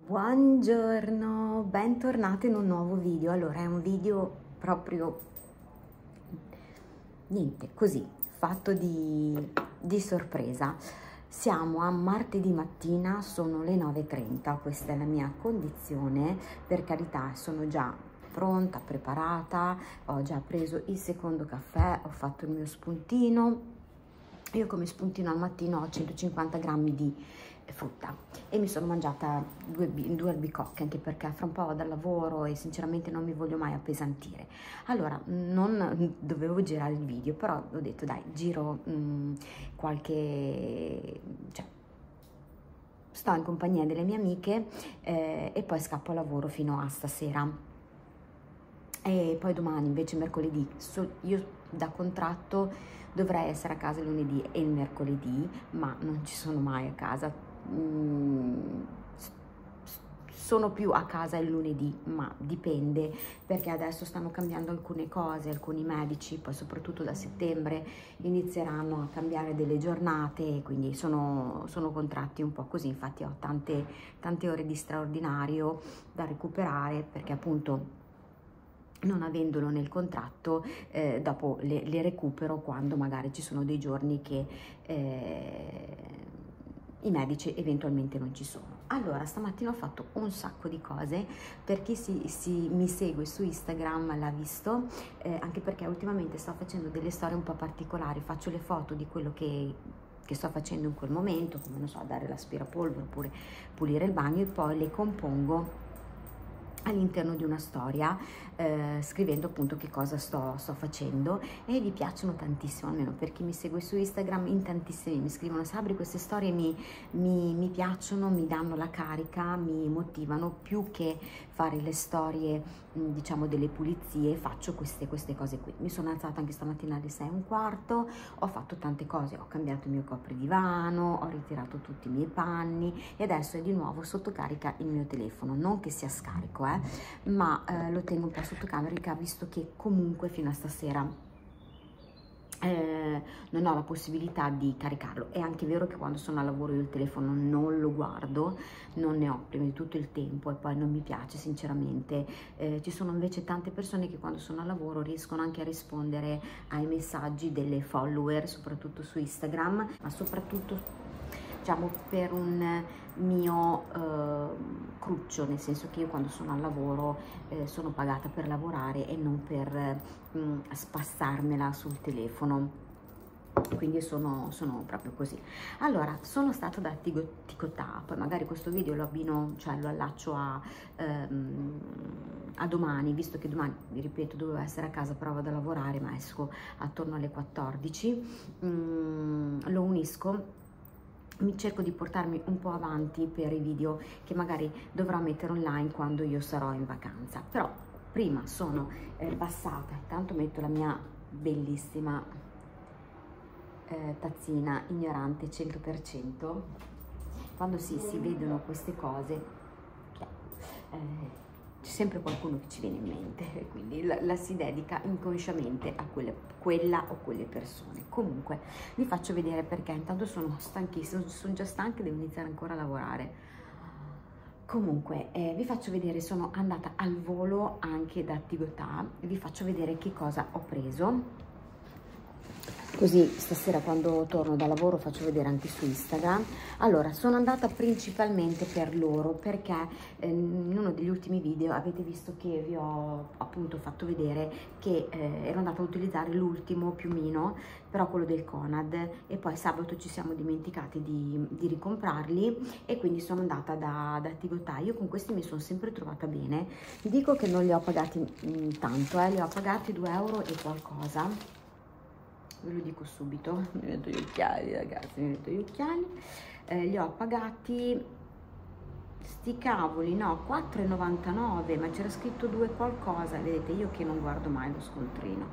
Buongiorno, bentornati in un nuovo video. Allora, è un video proprio niente, così, fatto di sorpresa. Siamo a martedì mattina, sono le 9:30, questa è la mia condizione. Per carità, sono già pronta, preparata, ho già preso il secondo caffè, ho fatto il mio spuntino. Io come spuntino al mattino ho 150 grammi di frutta e mi sono mangiata due albicocche, anche perché fra un po' vado al lavoro e sinceramente non mi voglio mai appesantire. Allora, non dovevo girare il video, però ho detto dai, giro cioè, sto in compagnia delle mie amiche e poi scappo a lavoro fino a stasera. E poi domani invece mercoledì, io da contratto dovrei essere a casa il lunedì e il mercoledì, ma non ci sono mai a casa. Sono più a casa il lunedì, ma dipende, perché adesso stanno cambiando alcune cose, alcuni medici, poi soprattutto da settembre inizieranno a cambiare delle giornate, quindi sono contratti un po' così. Infatti ho tante ore di straordinario da recuperare, perché appunto non avendolo nel contratto, dopo le recupero quando magari ci sono dei giorni che i medici eventualmente non ci sono. Allora, stamattina ho fatto un sacco di cose. Per chi mi segue su Instagram l'ha visto, anche perché ultimamente sto facendo delle storie un po' particolari, faccio le foto di quello che sto facendo in quel momento, come non so, dare l'aspirapolvere oppure pulire il bagno, e poi le compongo all'interno di una storia, scrivendo appunto che cosa sto facendo, e vi piacciono tantissimo. Almeno per chi mi segue su Instagram, in tantissimi mi scrivono: Sabri, queste storie mi piacciono, mi danno la carica, mi motivano. Più che fare le storie diciamo delle pulizie, faccio queste cose qui. Mi sono alzata anche stamattina alle 6:15, ho fatto tante cose, ho cambiato il mio copridivano, ho ritirato tutti i miei panni e adesso è di nuovo sotto carica il mio telefono. Non che sia scarico, ma lo tengo un po' sotto carica, visto che comunque fino a stasera non ho la possibilità di caricarlo. È anche vero che quando sono a lavoro io il telefono non lo guardo, non ne ho prima di tutto il tempo, e poi non mi piace sinceramente. Ci sono invece tante persone che quando sono a lavoro riescono anche a rispondere ai messaggi delle follower, soprattutto su Instagram, ma soprattutto diciamo per un mio cruccio, nel senso che io quando sono al lavoro sono pagata per lavorare e non per spassarmela sul telefono, quindi sono proprio così. Allora, sono stata da Ticotà, poi magari questo video lo abbino, cioè lo allaccio a domani, visto che domani, vi ripeto, dovevo essere a casa, però vado a lavorare, ma esco attorno alle 14, lo unisco. Mi cerco di portarmi un po' avanti per i video che magari dovrò mettere online quando io sarò in vacanza. Però prima sono passata, intanto metto la mia bellissima tazzina ignorante 100%. Quando si vedono queste cose c'è sempre qualcuno che ci viene in mente, e quindi la si dedica inconsciamente a quella o quelle persone. Comunque vi faccio vedere, perché intanto sono stanchissima, sono già stanca e devo iniziare ancora a lavorare. Comunque vi faccio vedere, sono andata al volo anche da Ticotà, vi faccio vedere che cosa ho preso, così stasera quando torno da lavoro faccio vedere anche su Instagram. Allora, sono andata principalmente per loro, perché in uno degli ultimi video avete visto che vi ho appunto fatto vedere che ero andata a utilizzare l'ultimo piumino, però quello del Conad, e poi sabato ci siamo dimenticati di ricomprarli, e quindi sono andata da Ticotà. Io con questi mi sono sempre trovata bene, vi dico che non li ho pagati tanto, li ho pagati 2 euro e qualcosa. Ve lo dico subito, mi metto gli occhiali ragazzi, mi metto gli occhiali, li ho pagati, sti cavoli, no, 4,99, ma c'era scritto 2 qualcosa, vedete, io che non guardo mai lo scontrino.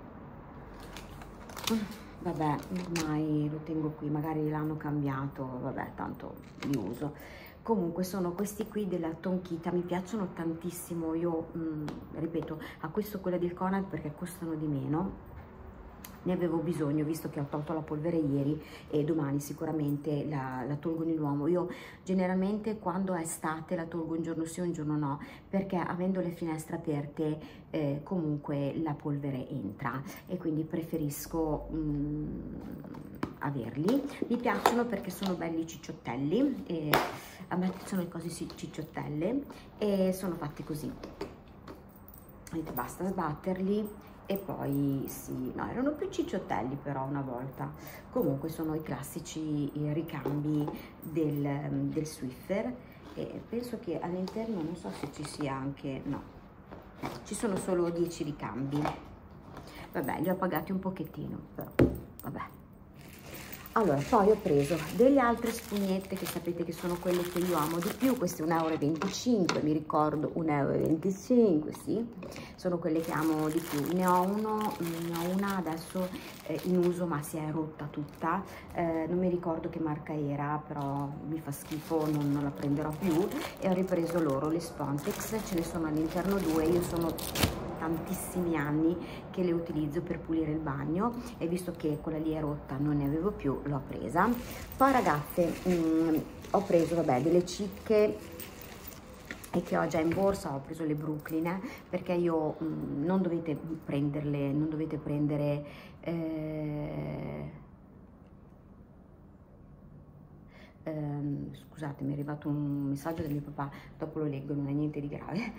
Vabbè, ormai lo tengo qui, magari l'hanno cambiato, vabbè, tanto li uso. Comunque sono questi qui della Tonchita, mi piacciono tantissimo. Io ripeto, acquisto quella del Conad perché costano di meno. ne avevo bisogno, visto che ho tolto la polvere ieri e domani sicuramente la tolgo nell'uomo. Io generalmente quando è estate la tolgo un giorno sì un giorno no, perché avendo le finestre aperte comunque la polvere entra e quindi preferisco averli. Mi piacciono perché sono belli cicciottelli, e a me piacciono le cose cicciottelle e sono fatti così. Basta sbatterli e poi sì, no, erano più cicciottelli però una volta. Comunque sono i classici ricambi del Swiffer e penso che all'interno, non so se ci sia anche, no, ci sono solo 10 ricambi. Vabbè, li ho pagati un pochettino, però vabbè. Allora, poi ho preso delle altre spugnette che sapete che sono quelle che io amo di più, queste 1,25 €, mi ricordo 1,25 €, sì, sono quelle che amo di più. Ne ho una adesso in uso ma si è rotta tutta, non mi ricordo che marca era, però mi fa schifo, non la prenderò più e ho ripreso loro, le Spontex, ce ne sono all'interno 2, io sono tantissimi anni che le utilizzo per pulire il bagno e visto che quella lì è rotta non ne avevo più, l'ho presa. Poi ragazze ho preso vabbè delle cicche e che ho già in borsa, ho preso le Brooklyn perché io non dovete prenderle, non dovete prendere scusate, mi è arrivato un messaggio del mio papà, dopo lo leggo, non è niente di grave.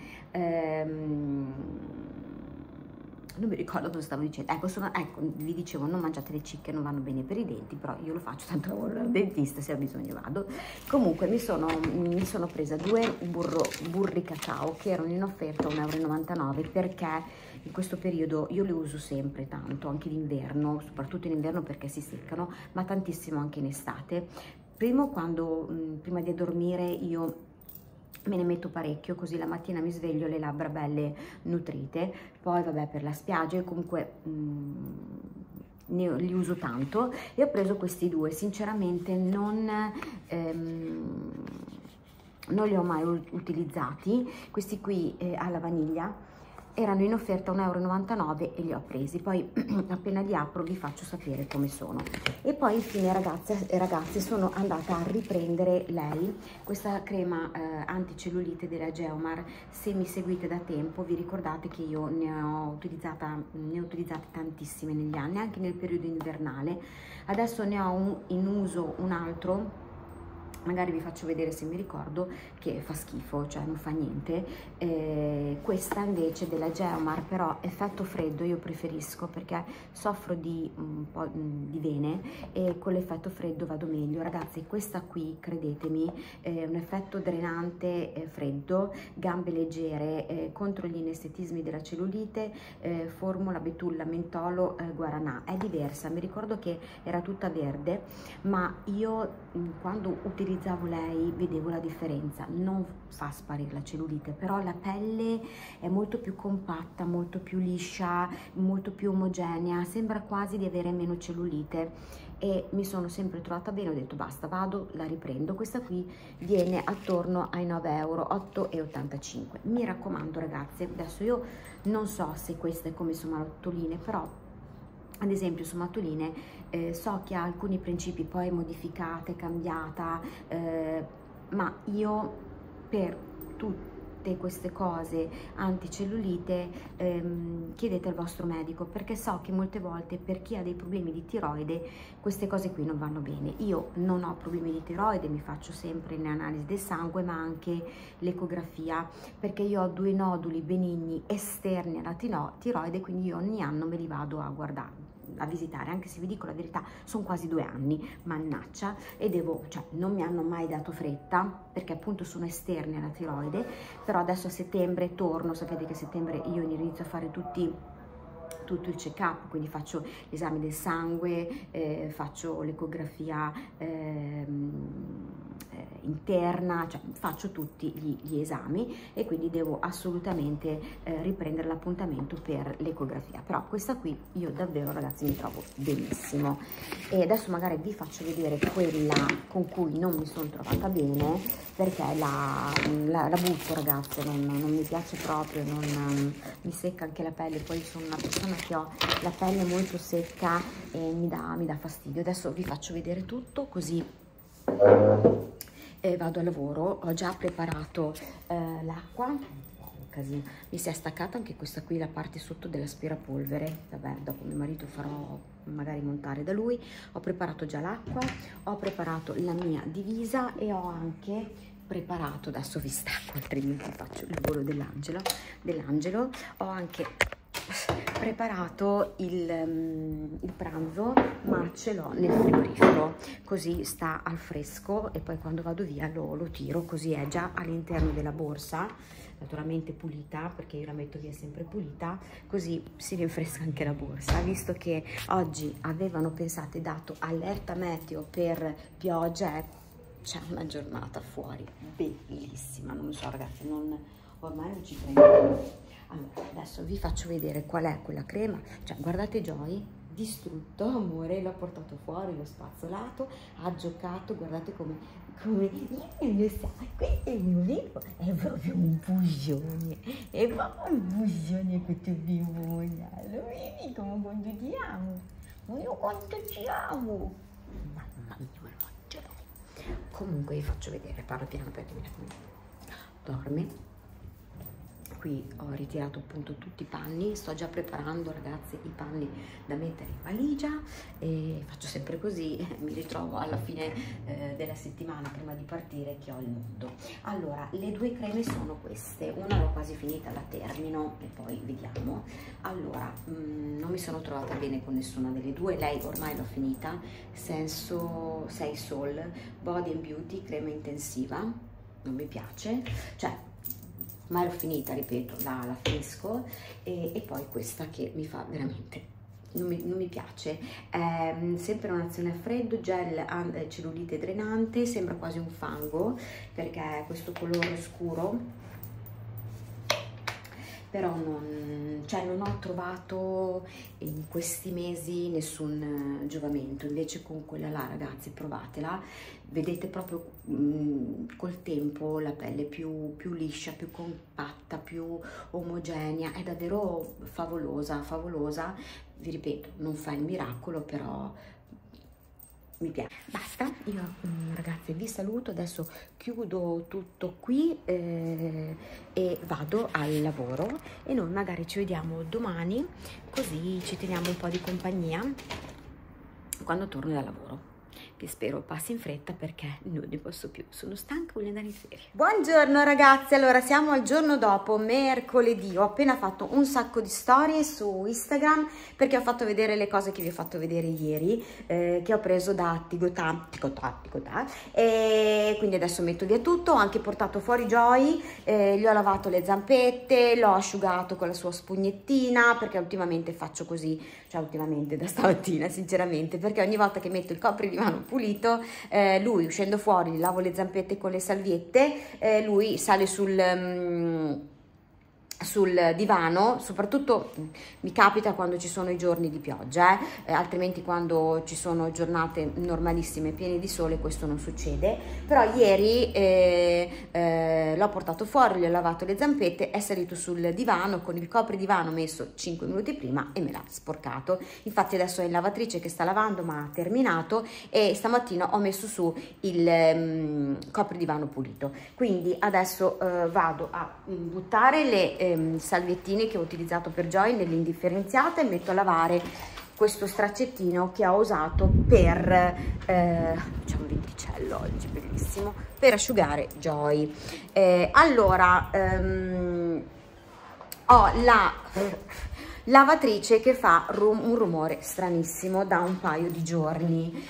Non mi ricordo cosa stavo dicendo. Ecco, vi dicevo, non mangiate le cicche, non vanno bene per i denti, però io lo faccio, tanto lavoro dal dentista, se ho bisogno vado. Comunque mi sono presa 2 burri cacao che erano in offerta a 1,99 € perché in questo periodo io le uso sempre tanto, anche d'inverno, soprattutto in inverno perché si seccano, ma tantissimo anche in estate. Prima di dormire io me ne metto parecchio, così la mattina mi sveglio le labbra belle nutrite. Poi vabbè, per la spiaggia io comunque li uso tanto e ho preso questi 2, sinceramente non li ho mai utilizzati. Questi qui alla vaniglia erano in offerta a 1,99 € e li ho presi, poi appena li apro vi faccio sapere come sono. E poi infine ragazze sono andata a riprendere lei, questa crema anticellulite della Geomar. Se mi seguite da tempo vi ricordate che io ne ho utilizzate tantissime negli anni, anche nel periodo invernale. Adesso ne ho in uso un altro, magari vi faccio vedere se mi ricordo, che fa schifo, cioè non fa niente. Questa invece della Geomar, però effetto freddo io preferisco perché soffro di un po' di vene e con l'effetto freddo vado meglio. Ragazzi, questa qui, credetemi, è un effetto drenante freddo, gambe leggere, contro gli inestetismi della cellulite, formula, betulla, mentolo, guaranà. È diversa, mi ricordo che era tutta verde, ma io quando utilizzavo lei vedevo la differenza. Non fa sparire la cellulite, però la pelle è molto più compatta, molto più liscia, molto più omogenea, sembra quasi di avere meno cellulite e mi sono sempre trovata bene. Ho detto basta, vado, la riprendo. Questa qui viene attorno ai 9 €, 8,85 €. Mi raccomando ragazze, adesso io non so se queste come somattoline, però ad esempio somattoline so che ha alcuni principi, poi è modificata, è cambiata, ma io per tutte queste cose anticellulite chiedete al vostro medico, perché so che molte volte per chi ha dei problemi di tiroide queste cose qui non vanno bene. Io non ho problemi di tiroide, mi faccio sempre le analisi del sangue ma anche l'ecografia, perché io ho 2 noduli benigni esterni alla tiroide, quindi io ogni anno me li vado a guardare, a visitare, anche se vi dico la verità sono quasi 2 anni, mannaccia, e cioè non mi hanno mai dato fretta perché appunto sono esterni alla tiroide. Però adesso a settembre torno, sapete che a settembre io inizio a fare tutto il check up, quindi faccio l'esame del sangue, faccio l'ecografia interna, cioè faccio tutti gli esami e quindi devo assolutamente riprendere l'appuntamento per l'ecografia. Però questa qui io davvero, ragazzi, mi trovo benissimo. E adesso magari vi faccio vedere quella con cui non mi sono trovata bene, perché la butto, ragazze, non mi piace proprio, mi secca anche la pelle. Poi sono una persona che ho la pelle molto secca e mi dà fastidio. Adesso vi faccio vedere tutto così vado al lavoro. Ho già preparato l'acqua, casino, mi si è staccata anche questa qui, la parte sotto dell'aspirapolvere. Vabbè, dopo mio marito farò magari montare da lui. Ho preparato già l'acqua, ho preparato la mia divisa e ho anche preparato, adesso vi stacco altrimenti faccio il volo dell'angelo, ho anche preparato il pranzo, ma ce l'ho nel frigorifero, così sta al fresco e poi quando vado via lo tiro, così è già all'interno della borsa, naturalmente pulita, perché io la metto via sempre pulita, così si rinfresca anche la borsa. Visto che oggi avevano pensato e dato allerta meteo per pioggia, c'è una giornata fuori bellissima, non lo so, ragazzi, ormai non ci prendo. Allora, adesso vi faccio vedere qual è quella crema. Cioè, guardate Joy, distrutto, amore, l'ho portato fuori, l'ho spazzolato, ha giocato, guardate come io lo so, questo è il mio vivo, è proprio un bugione, è proprio un bugione questo bimbola, lo vedi come quando ti amo, io quanto ti amo, mamma mia, ce l'ho. Comunque vi faccio vedere, parlo piano perché mi dorme. Qui ho ritirato appunto tutti i panni, sto già preparando, ragazzi, i panni da mettere in valigia e faccio sempre così, mi ritrovo alla fine della settimana prima di partire che ho il mondo. Allora, le due creme sono queste, una l'ho quasi finita, la termino e poi vediamo. Allora, non mi sono trovata bene con nessuna delle due, lei ormai l'ho finita, Senso 6 Sol Body and Beauty crema intensiva, non mi piace, cioè ma ero finita, ripeto, la finisco e poi questa che mi fa veramente, non mi piace, sempre un'azione a freddo, gel cellulite drenante, sembra quasi un fango perché è questo colore scuro, però non ho trovato in questi mesi nessun giovamento. Invece con quella là, ragazzi, provatela, vedete proprio col tempo la pelle più liscia, più compatta, più omogenea, è davvero favolosa, favolosa. Vi ripeto, non fa il miracolo, però mi piace. Basta, io ragazzi vi saluto, adesso chiudo tutto qui e vado al lavoro e noi magari ci vediamo domani, così ci teniamo un po' di compagnia quando torno dal lavoro, che spero passi in fretta perché non ne posso più, sono stanca, voglio andare in ferie. Buongiorno ragazzi, allora siamo al giorno dopo, mercoledì. Ho appena fatto un sacco di storie su Instagram perché ho fatto vedere le cose che vi ho fatto vedere ieri, che ho preso da Ticotà, e quindi adesso metto via tutto. Ho anche portato fuori Joy, gli ho lavato le zampette, l'ho asciugato con la sua spugnettina perché ultimamente faccio così, cioè ultimamente da stamattina sinceramente, perché ogni volta che metto il copridivano pulito, lui uscendo fuori, gli lavo le zampette con le salviette, lui sale sul divano, soprattutto mi capita quando ci sono i giorni di pioggia, altrimenti quando ci sono giornate normalissime piene di sole questo non succede. Però ieri l'ho portato fuori, gli ho lavato le zampette, è salito sul divano con il copridivano messo 5 minuti prima e me l'ha sporcato. Infatti adesso è in lavatrice che sta lavando, ma ha terminato, e stamattina ho messo su il copridivano pulito. Quindi adesso vado a buttare le salviettine che ho utilizzato per Joy nell'indifferenziata e metto a lavare questo straccettino che ho usato per c'è un venticello oggi bellissimo per asciugare Joy. Allora ho la lavatrice che fa un rumore stranissimo da un paio di giorni.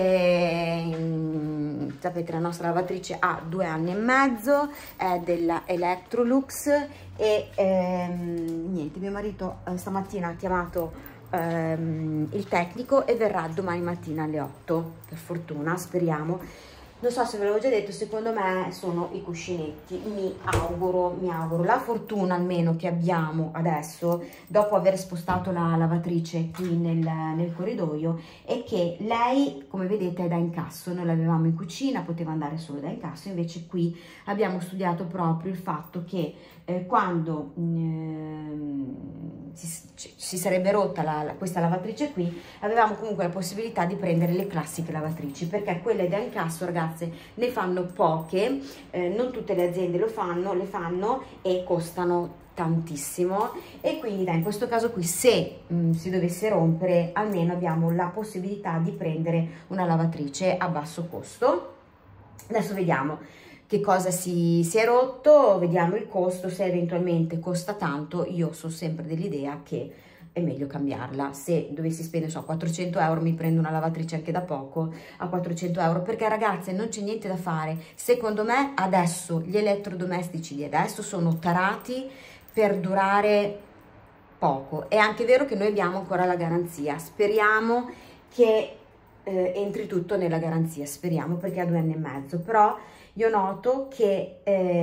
Sapete, la nostra lavatrice ha 2 anni e mezzo, è della Electrolux e niente, mio marito stamattina ha chiamato il tecnico e verrà domani mattina alle 8, per fortuna, speriamo. Non so se ve l'avevo già detto, secondo me sono i cuscinetti, mi auguro. La fortuna almeno che abbiamo adesso, dopo aver spostato la lavatrice qui nel corridoio, è che lei, come vedete, è da incasso. Noi l'avevamo in cucina, poteva andare solo da incasso, invece qui abbiamo studiato proprio il fatto che quando si sarebbe rotta questa lavatrice qui, avevamo comunque la possibilità di prendere le classiche lavatrici, perché quelle da incasso, ragazze, ne fanno poche, non tutte le aziende le fanno e costano tantissimo, e quindi in questo caso qui, se si dovesse rompere, almeno abbiamo la possibilità di prendere una lavatrice a basso costo. Adesso vediamo che cosa si è rotto, vediamo il costo. Se eventualmente costa tanto, io sono sempre dell'idea che è meglio cambiarla. Se dovessi spendere, so, 400 euro, mi prendo una lavatrice anche da poco a 400 euro, perché ragazze non c'è niente da fare. Secondo me adesso gli elettrodomestici di adesso sono tarati per durare poco. È anche vero che noi abbiamo ancora la garanzia, speriamo che entri tutto nella garanzia, speriamo, perché a 2 anni e mezzo, però io noto che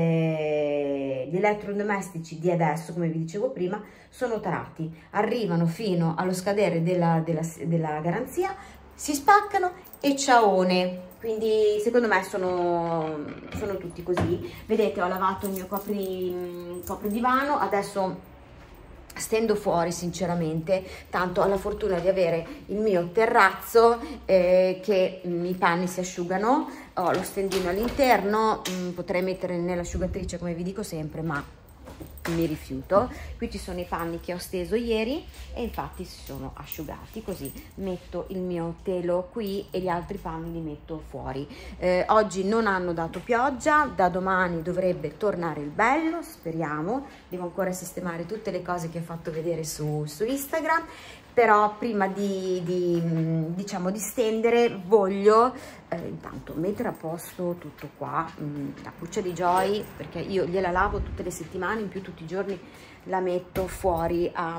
gli elettrodomestici di adesso, come vi dicevo prima, sono tarati, arrivano fino allo scadere della garanzia, si spaccano e ciaone. Quindi secondo me sono tutti così. Vedete, ho lavato il mio copridivano, adesso stendo fuori sinceramente, tanto ho la fortuna di avere il mio terrazzo che i panni si asciugano, ho lo stendino all'interno, potrei mettere nell'asciugatrice come vi dico sempre, ma mi rifiuto. Qui ci sono i panni che ho steso ieri e infatti si sono asciugati, così metto il mio telo qui e gli altri panni li metto fuori. Oggi non hanno dato pioggia, da domani dovrebbe tornare il bello, speriamo. Devo ancora sistemare tutte le cose che ho fatto vedere su Instagram, però prima diciamo di stendere voglio intanto mettere a posto tutto qua, la cuccia di Joy, perché io gliela lavo tutte le settimane, in più tutti i giorni la metto fuori a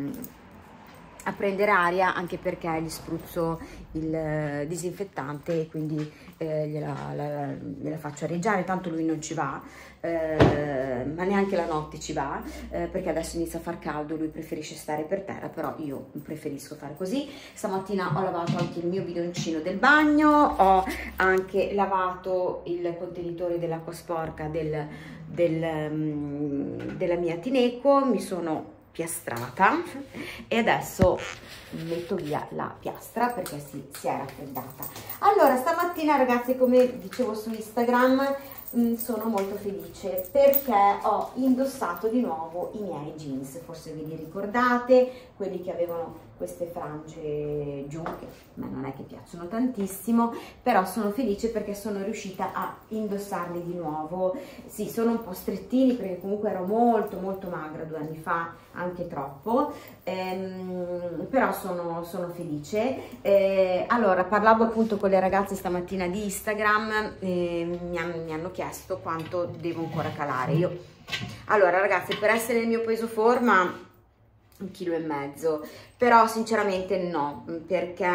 prendere aria, anche perché gli spruzzo il disinfettante e quindi gliela faccio areggiare, tanto lui non ci va, ma neanche la notte ci va, perché adesso inizia a far caldo, lui preferisce stare per terra, però io preferisco fare così. Stamattina ho lavato anche il mio bidoncino del bagno, ho anche lavato il contenitore dell'acqua sporca della mia Tineco, mi sono piastrata e adesso metto via la piastra perché si è raffreddata. Allora, stamattina, ragazzi, come dicevo su Instagram, sono molto felice perché ho indossato di nuovo i miei jeans. Forse vi li ricordate, quelli che avevano queste frange giù, che a me non è che piacciono tantissimo, però sono felice perché sono riuscita a indossarli di nuovo. Sì, sono un po' strettini perché comunque ero molto magra 2 anni fa, anche troppo, però sono felice. Allora, parlavo appunto con le ragazze stamattina di Instagram, mi hanno chiesto quanto devo ancora calare. Allora, ragazze, per essere nel mio peso forma 1,5 kg, però sinceramente no, perché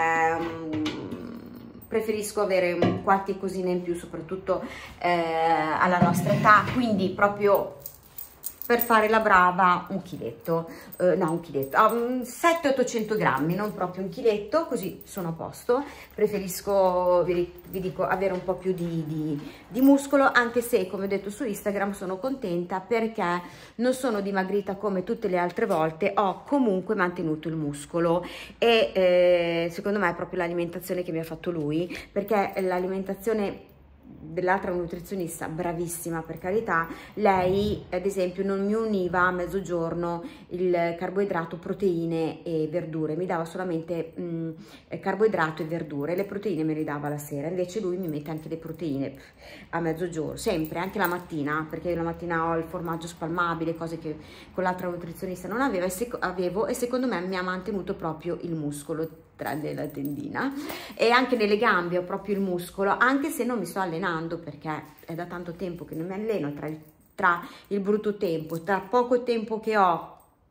preferisco avere qualche cosina in più, soprattutto alla nostra età, quindi proprio per fare la brava 1 chiletto, no, 1 chiletto, 700-800 grammi, non proprio 1 chiletto, così sono a posto. Preferisco, vi dico, avere un po' più di muscolo, anche se, come ho detto su Instagram, sono contenta perché non sono dimagrita come tutte le altre volte, ho comunque mantenuto il muscolo e secondo me è proprio l'alimentazione che mi ha fatto lui, perché l'alimentazione dell'altra nutrizionista, bravissima per carità, lei ad esempio non mi univa a mezzogiorno il carboidrato, proteine e verdure, mi dava solamente carboidrato e verdure, le proteine me le dava la sera, invece lui mi mette anche le proteine a mezzogiorno, sempre, anche la mattina, perché io la mattina ho il formaggio spalmabile, cose che con l'altra nutrizionista non aveva, e secondo me mi ha mantenuto proprio il muscolo della tendina, e anche nelle gambe ho proprio il muscolo, anche se non mi sto allenando perché è da tanto tempo che non mi alleno, tra il brutto tempo, tra poco tempo che ho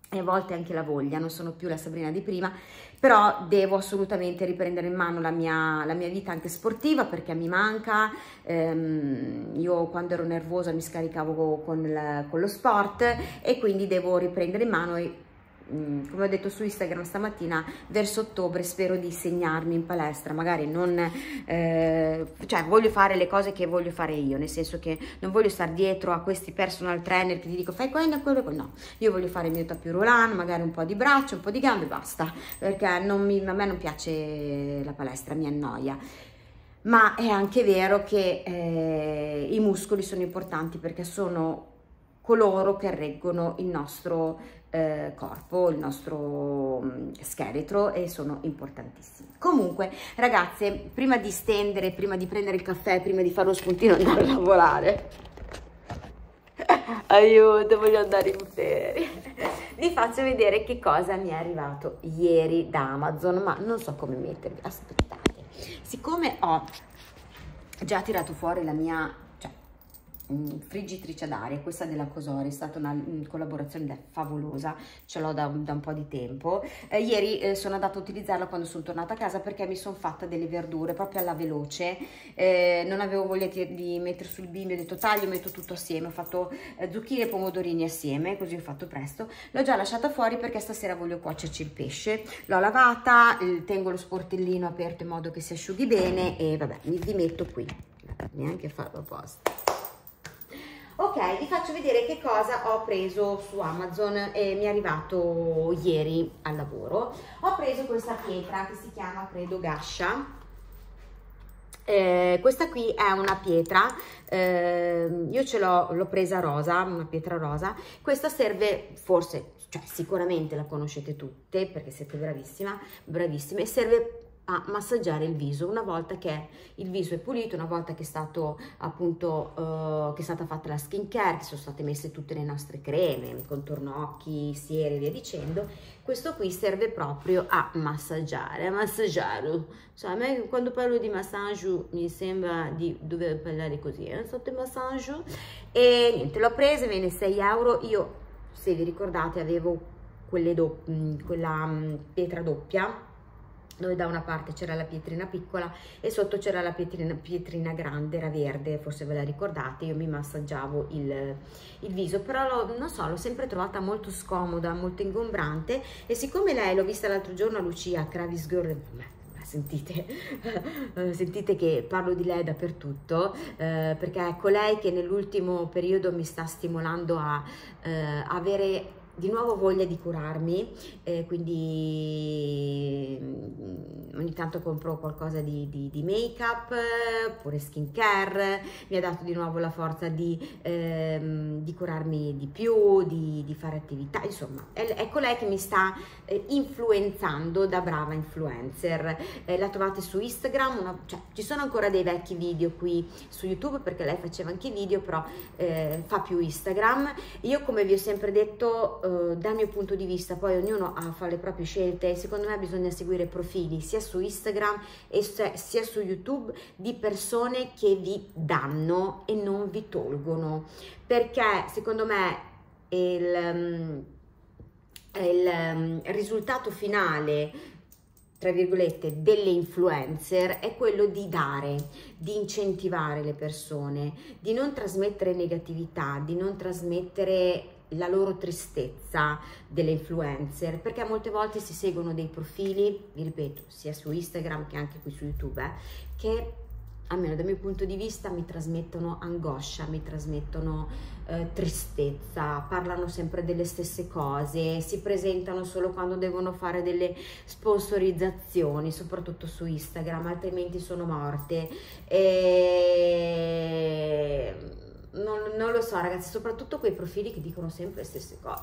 e a volte anche la voglia, non sono più la Sabrina di prima, però devo assolutamente riprendere in mano la mia vita anche sportiva, perché mi manca. Io quando ero nervosa mi scaricavo con lo sport, e quindi devo riprendere in mano, e come ho detto su Instagram stamattina, verso ottobre spero di segnarmi in palestra, magari non, cioè voglio fare le cose che voglio fare io, nel senso che non voglio stare dietro a questi personal trainer che ti dico fai quello, no, io voglio fare il mio tapis roulant, magari un po' di braccia, un po' di gambe e basta, perché a me non piace la palestra, mi annoia. Ma è anche vero che i muscoli sono importanti, perché sono coloro che reggono il nostro corpo, il nostro scheletro, e sono importantissimi. Comunque ragazze, prima di stendere, prima di prendere il caffè, prima di fare lo spuntino e andare a lavorare, aiuto, voglio andare in ferie, vi faccio vedere che cosa mi è arrivato ieri da Amazon, ma non so come mettervi. Aspettate, siccome ho già tirato fuori la mia friggitrice ad aria, questa della Cosori, è stata una collaborazione favolosa, ce l'ho da un po' di tempo. Ieri sono andata a utilizzarla quando sono tornata a casa, perché mi sono fatta delle verdure proprio alla veloce, non avevo voglia di mettere sul bimbi, ho detto taglio, metto tutto assieme, ho fatto zucchine e pomodorini assieme, così ho fatto presto. L'ho già lasciata fuori perché stasera voglio cuocerci il pesce, l'ho lavata, tengo lo sportellino aperto in modo che si asciughi bene, e vabbè, vi metto qui, neanche farlo apposta. Ok, vi faccio vedere che cosa ho preso su Amazon, e mi è arrivato ieri al lavoro. Ho preso questa pietra che si chiama, credo, Gascia. Questa qui è una pietra, io l'ho presa rosa, una pietra rosa. Questa serve, forse, cioè sicuramente la conoscete tutte perché siete bravissime, serve a massaggiare il viso una volta che il viso è pulito, una volta che è stato appunto che è stata fatta la skin care, che sono state messe tutte le nostre creme, contorno occhi, sieri e via dicendo. Questo qui serve proprio a massaggiare, cioè a me quando parlo di massaggio mi sembra di dover parlare così, sotto il massaggio. E niente, l'ho presa, venne 6 euro. Io, se vi ricordate, avevo quella pietra doppia, dove da una parte c'era la pietrina piccola e sotto c'era la pietrina grande, era verde, forse ve la ricordate. Io mi massaggiavo il viso, però non so, l'ho sempre trovata molto scomoda, molto ingombrante, e siccome lei, l'ho vista l'altro giorno a Lucia, Kravis Girl, sentite che parlo di lei dappertutto, perché è colei che nell'ultimo periodo mi sta stimolando a avere di nuovo voglia di curarmi, quindi ogni tanto compro qualcosa di make up, pure skin care. Mi ha dato di nuovo la forza di curarmi di più, di fare attività, insomma è colei che mi sta influenzando da brava influencer. La trovate su Instagram, cioè, ci sono ancora dei vecchi video qui su YouTube, perché lei faceva anche video, però fa più Instagram. Io, come vi ho sempre detto, dal mio punto di vista, poi ognuno fa le proprie scelte, secondo me bisogna seguire profili sia su Instagram e sia su YouTube di persone che vi danno e non vi tolgono, perché secondo me il risultato finale, tra virgolette, delle influencer è quello di dare, di incentivare le persone, di non trasmettere negatività, di non trasmettere la loro tristezza delle influencer, perché molte volte si seguono dei profili, vi ripeto, sia su Instagram che anche qui su YouTube, che almeno dal mio punto di vista mi trasmettono angoscia, mi trasmettono tristezza, parlano sempre delle stesse cose, si presentano solo quando devono fare delle sponsorizzazioni, soprattutto su Instagram, altrimenti sono morte. Non lo so ragazzi, soprattutto quei profili che dicono sempre le stesse cose,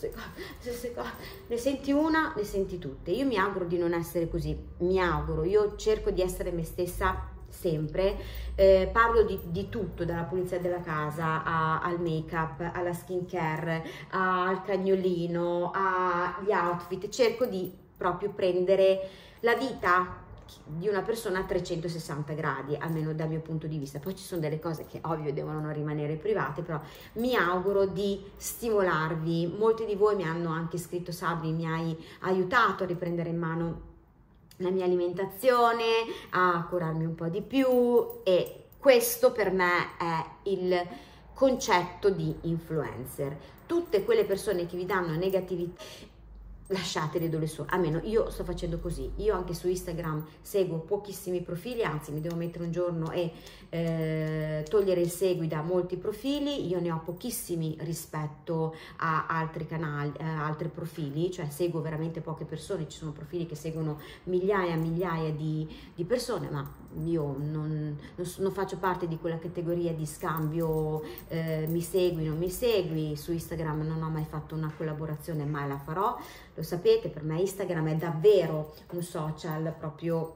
ne senti una, ne senti tutte. Io mi auguro di non essere così, io cerco di essere me stessa sempre, parlo di tutto, dalla pulizia della casa al make up, alla skin care, al cagnolino, agli outfit. Cerco di proprio prendere la vita di una persona a 360 gradi, almeno dal mio punto di vista. Poi ci sono delle cose che ovvio devono rimanere private, però mi auguro di stimolarvi. Molti di voi mi hanno anche scritto: Sabri, mi hai aiutato a riprendere in mano la mia alimentazione, a curarmi un po' di più, e questo per me è il concetto di influencer. Tutte quelle persone che vi danno negatività, lasciateli dove sono. Almeno io sto facendo così. Io anche su Instagram seguo pochissimi profili, anzi mi devo mettere un giorno e togliere il segui da molti profili. Io ne ho pochissimi rispetto a altri canali, altri profili, cioè seguo veramente poche persone. Ci sono profili che seguono migliaia e migliaia di persone, ma io non faccio parte di quella categoria di scambio, mi segui, non mi segui. Su Instagram non ho mai fatto una collaborazione, mai la farò. Lo sapete, per me Instagram è davvero un social proprio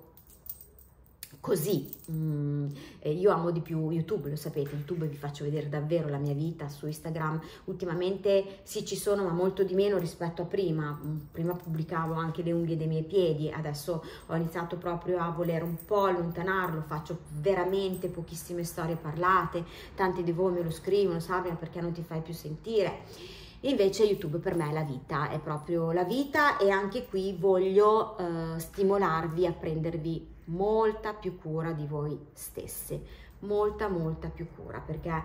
così. Io amo di più YouTube, lo sapete, YouTube vi faccio vedere davvero la mia vita. Su Instagram ultimamente sì, ci sono, ma molto di meno rispetto a prima. Prima pubblicavo anche le unghie dei miei piedi, adesso ho iniziato proprio a voler un po' allontanarlo, faccio veramente pochissime storie parlate. Tanti di voi me lo scrivono: Sabina, perché non ti fai più sentire? Invece YouTube per me è la vita, è proprio la vita, e anche qui voglio stimolarvi a prendervi molta più cura di voi stesse, molta più cura, perché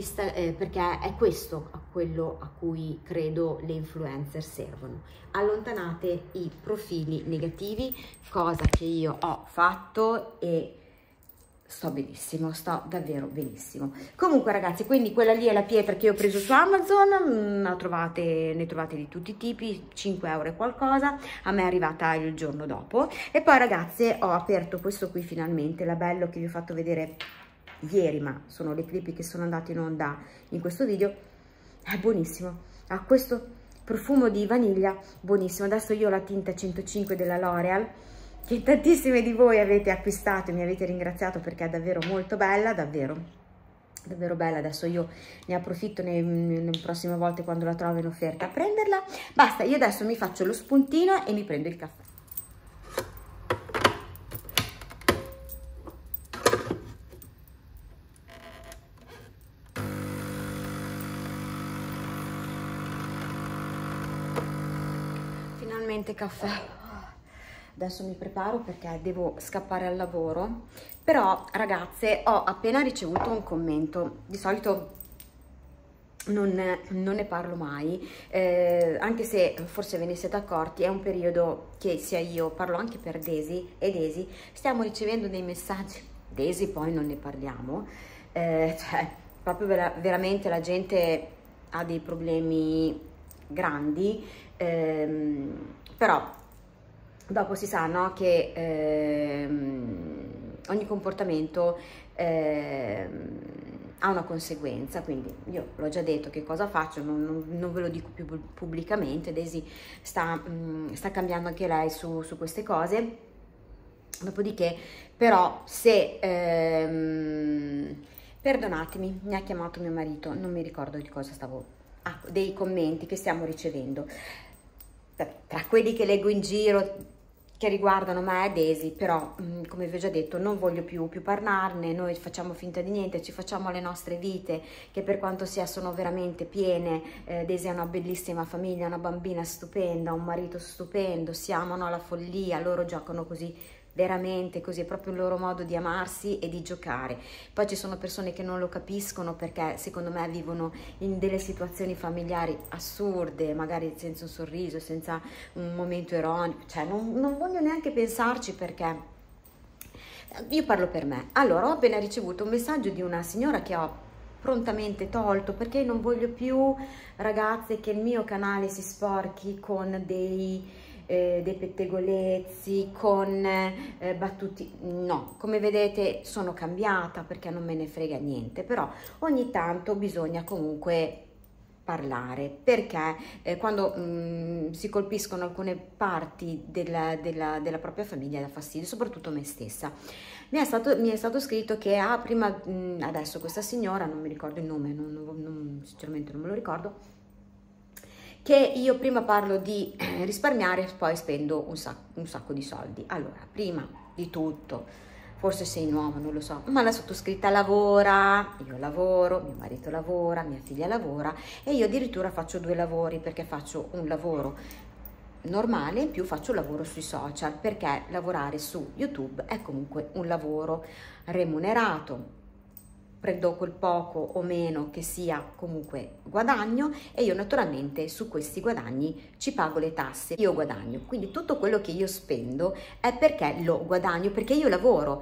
è questo quello a cui credo le influencer servono. Allontanate i profili negativi, cosa che io ho fatto e sto benissimo, sto davvero benissimo. Comunque ragazzi, quindi quella lì è la pietra che ho preso su Amazon, ne trovate di tutti i tipi, 5 euro e qualcosa, a me è arrivata il giorno dopo. E poi ragazze ho aperto questo qui finalmente, labello che vi ho fatto vedere ieri, ma sono le clip che sono andate in onda in questo video. È buonissimo, ha questo profumo di vaniglia, buonissimo. Adesso io ho la tinta 105 della L'Oreal, che tantissime di voi avete acquistato e mi avete ringraziato, perché è davvero molto bella, davvero bella. Adesso io ne approfitto nelle prossime volte, quando la trovo in offerta, a prenderla. Basta, io adesso mi faccio lo spuntino e mi prendo il caffè. Finalmente caffè. Adesso mi preparo perché devo scappare al lavoro. Però ragazze, ho appena ricevuto un commento. Di solito non ne parlo mai, anche se forse ve ne siete accorti, è un periodo che sia io, parlo anche per Daisy e Daisy, stiamo ricevendo dei messaggi. Daisy poi non ne parliamo, cioè proprio veramente la gente ha dei problemi grandi, però dopo si sa, no, che ogni comportamento ha una conseguenza, quindi io l'ho già detto che cosa faccio, non ve lo dico più pubblicamente. Daisy sta cambiando anche lei su queste cose. Dopodiché però, se perdonatemi, mi ha chiamato mio marito, non mi ricordo di cosa stavo, dei commenti che stiamo ricevendo, tra quelli che leggo in giro che riguardano me e Daisy, però come vi ho già detto non voglio più parlarne. Noi facciamo finta di niente, ci facciamo le nostre vite, che per quanto sia sono veramente piene. Daisy ha una bellissima famiglia, una bambina stupenda, un marito stupendo, si amano alla follia, loro giocano così, veramente così, è proprio il loro modo di amarsi e di giocare. Poi ci sono persone che non lo capiscono, perché secondo me vivono in delle situazioni familiari assurde, magari senza un sorriso, senza un momento ironico, cioè non voglio neanche pensarci, perché io parlo per me. Allora, ho appena ricevuto un messaggio di una signora che ho prontamente tolto, perché non voglio più, ragazze, che il mio canale si sporchi con dei pettegolezzi, con battuti. No, come vedete sono cambiata, perché non me ne frega niente, però ogni tanto bisogna comunque parlare, perché quando si colpiscono alcune parti della propria famiglia dà fastidio, soprattutto me stessa. Mi è stato scritto che prima, adesso questa signora, non mi ricordo il nome, sinceramente non me lo ricordo, che io prima parlo di risparmiare, poi spendo un sacco di soldi. Allora, prima di tutto. Forse sei nuovo, non lo so, ma la sottoscritta lavora, io lavoro, mio marito lavora, mia figlia lavora e io addirittura faccio 2 lavori, perché faccio un lavoro normale, in più faccio un lavoro sui social, perché lavorare su YouTube è comunque un lavoro remunerato. Prendo quel poco o meno che sia, comunque guadagno, e io naturalmente su questi guadagni ci pago le tasse, io guadagno, quindi tutto quello che io spendo è perché lo guadagno, perché io lavoro.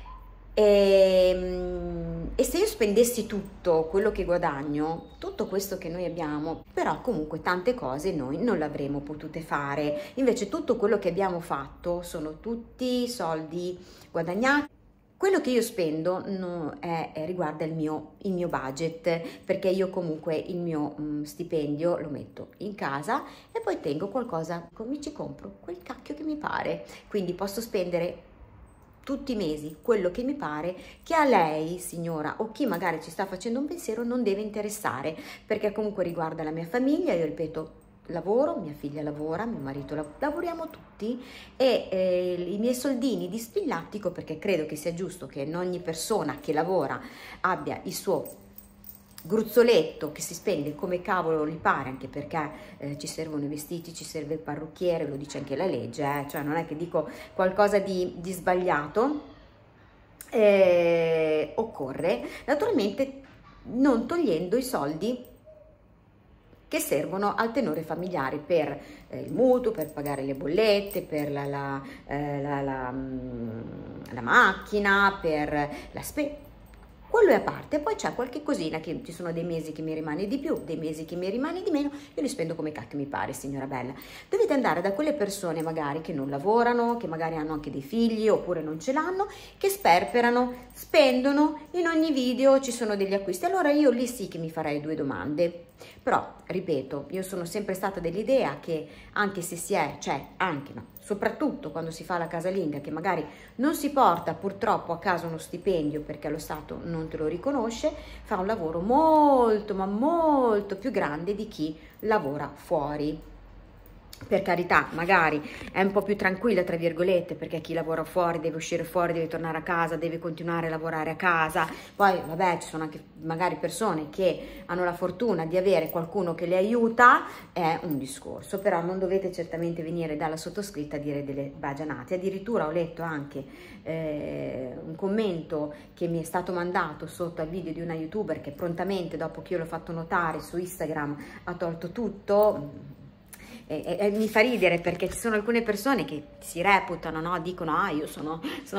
E se io spendessi tutto quello che guadagno, tutto questo che noi abbiamo, però comunque tante cose noi non l'avremmo potute fare. Invece tutto quello che abbiamo fatto sono tutti soldi guadagnati. Quello che io spendo riguarda il mio budget, perché io comunque il mio stipendio lo metto in casa e poi tengo qualcosa, mi ci compro quel cacchio che mi pare, quindi posso spendere tutti i mesi quello che mi pare, che a lei, signora, o chi magari ci sta facendo un pensiero, non deve interessare, perché comunque riguarda la mia famiglia. Io ripeto, lavoro, mia figlia lavora, mio marito lavoriamo tutti, e i miei soldini di spillattico, perché credo che sia giusto che ogni persona che lavora abbia il suo gruzzoletto che si spende come cavolo gli pare, anche perché ci servono i vestiti, ci serve il parrucchiere, lo dice anche la legge, cioè non è che dico qualcosa di sbagliato. Occorre naturalmente non togliendo i soldi che servono al tenore familiare, per il mutuo, per pagare le bollette, per la macchina, per la spesa. Quello è a parte, poi c'è qualche cosina, che ci sono dei mesi che mi rimane di più, dei mesi che mi rimane di meno, io li spendo come cacchio mi pare, signora bella. Dovete andare da quelle persone magari che non lavorano, che magari hanno anche dei figli oppure non ce l'hanno, che sperperano, spendono, in ogni video ci sono degli acquisti. Allora io lì sì che mi farei 2 domande. Però, ripeto, io sono sempre stata dell'idea che anche se si è, cioè anche no, soprattutto quando si fa la casalinga, che magari non si porta purtroppo a casa uno stipendio perché lo Stato non te lo riconosce, fa un lavoro molto ma molto più grande di chi lavora fuori. Per carità, magari è un po' più tranquilla, tra virgolette, perché chi lavora fuori deve uscire fuori, deve tornare a casa, deve continuare a lavorare a casa. Poi vabbè, ci sono anche magari persone che hanno la fortuna di avere qualcuno che le aiuta, è un discorso, però non dovete certamente venire dalla sottoscritta a dire delle bagianate. Addirittura ho letto anche un commento che mi è stato mandato sotto al video di una youtuber che prontamente, dopo che io l'ho fatto notare su Instagram, ha tolto tutto. Mi fa ridere, perché ci sono alcune persone che si reputano, no? Dicono, ah, io sono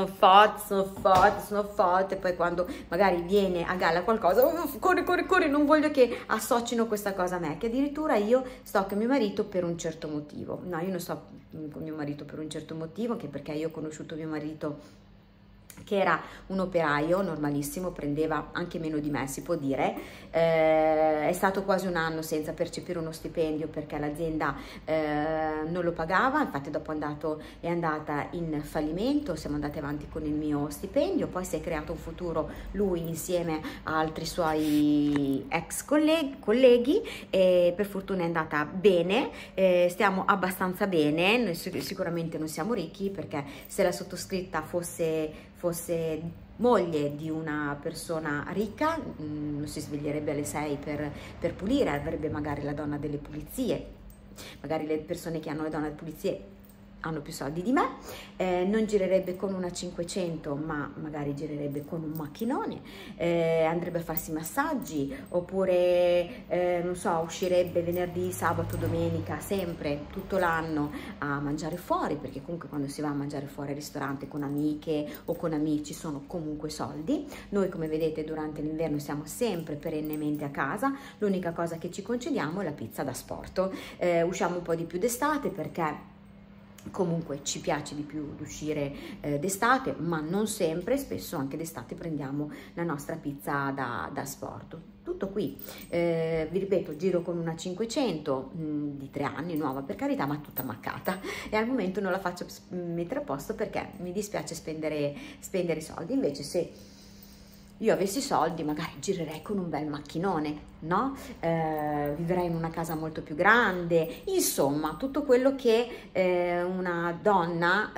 forte, e poi quando magari viene a galla qualcosa, corri, non voglio che associno questa cosa a me, che addirittura io sto con mio marito per un certo motivo. No, io non sto con mio marito per un certo motivo, anche perché io ho conosciuto mio marito che era un operaio normalissimo, prendeva anche meno di me, si può dire. È stato quasi 1 anno senza percepire uno stipendio perché l'azienda non lo pagava, infatti dopo è andata in fallimento, siamo andati avanti con il mio stipendio, poi si è creato un futuro lui insieme a altri suoi ex colleghi, e per fortuna è andata bene, stiamo abbastanza bene. Noi sicuramente non siamo ricchi, perché se la sottoscritta fosse moglie di una persona ricca non si sveglierebbe alle 6 per pulire, avrebbe magari la donna delle pulizie. Magari le persone che hanno la donna delle pulizie hanno più soldi di me, non girerebbe con una 500 ma magari girerebbe con un macchinone, andrebbe a farsi massaggi, oppure non so, uscirebbe venerdì, sabato, domenica, sempre, tutto l'anno, a mangiare fuori, perché comunque quando si va a mangiare fuori al ristorante con amiche o con amici sono comunque soldi. Noi, come vedete, durante l'inverno siamo sempre perennemente a casa, l'unica cosa che ci concediamo è la pizza da sport. Usciamo un po' di più d'estate perché comunque ci piace di più uscire d'estate, ma non sempre, spesso anche d'estate prendiamo la nostra pizza da sport. Tutto qui, vi ripeto, giro con una 500 di 3 anni, nuova per carità, ma tutta maccata, e al momento non la faccio mettere a posto perché mi dispiace spendere soldi. Invece se io avessi soldi magari girerei con un bel macchinone, no? Vivrei in una casa molto più grande, insomma tutto quello che una donna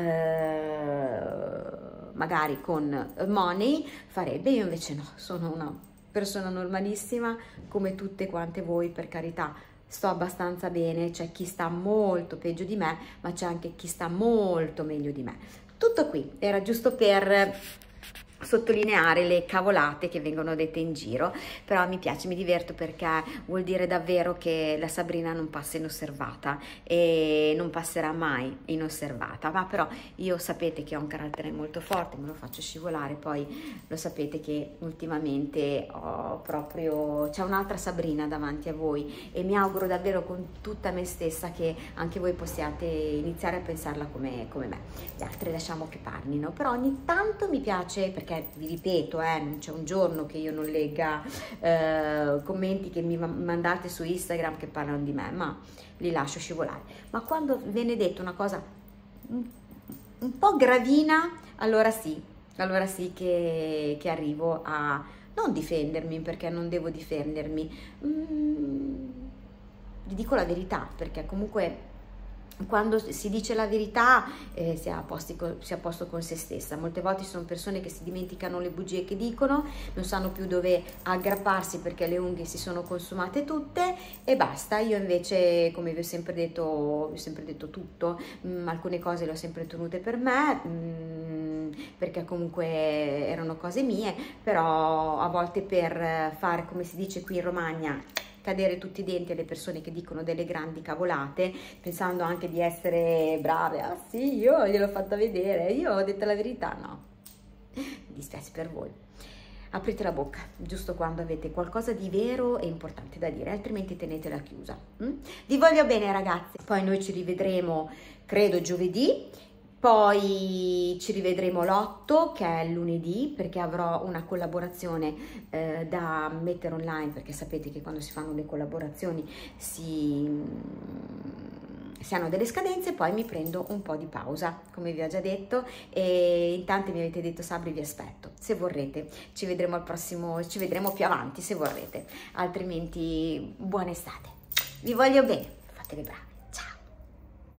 magari con money farebbe. Io invece no, sono una persona normalissima come tutte quante voi, per carità. Sto abbastanza bene, c'è chi sta molto peggio di me, ma c'è anche chi sta molto meglio di me. Tutto qui, era giusto per sottolineare le cavolate che vengono dette in giro, però mi piace, mi diverto, perché vuol dire davvero che la Sabrina non passa inosservata e non passerà mai inosservata. Ma però io sapete che ho un carattere molto forte, me lo faccio scivolare, poi lo sapete che ultimamente ho proprio, c'è un'altra Sabrina davanti a voi, e mi auguro davvero con tutta me stessa che anche voi possiate iniziare a pensarla come me. Gli altri lasciamo che parlino, però ogni tanto mi piace, perché vi ripeto, non c'è un giorno che io non legga commenti che mi mandate su Instagram che parlano di me, ma li lascio scivolare. Ma quando viene detto una cosa un po' gravina, allora sì che arrivo a non difendermi, perché non devo difendermi, vi dico la verità, perché comunque quando si dice la verità si è a posto con se stessa. Molte volte ci sono persone che si dimenticano le bugie che dicono, non sanno più dove aggrapparsi perché le unghie si sono consumate tutte e basta. Io invece, come vi ho sempre detto tutto, alcune cose le ho sempre tenute per me, perché comunque erano cose mie, però a volte per fare, come si dice qui in Romagna, cadere tutti i denti alle persone che dicono delle grandi cavolate, pensando anche di essere brave. Ah sì, io gliel'ho fatta vedere, io ho detto la verità. No, mi dispiace per voi. Aprite la bocca giusto quando avete qualcosa di vero e importante da dire, altrimenti tenetela chiusa. Vi voglio bene, ragazzi. Poi noi ci rivedremo, credo, giovedì. Poi ci rivedremo l'8, che è lunedì, perché avrò una collaborazione da mettere online, perché sapete che quando si fanno le collaborazioni si hanno delle scadenze. Poi mi prendo un po' di pausa, come vi ho già detto, e in tanti mi avete detto: Sabri, vi aspetto, se vorrete. Ci vedremo al prossimo, ci vedremo più avanti se vorrete, altrimenti buona estate. Vi voglio bene, fate le brave.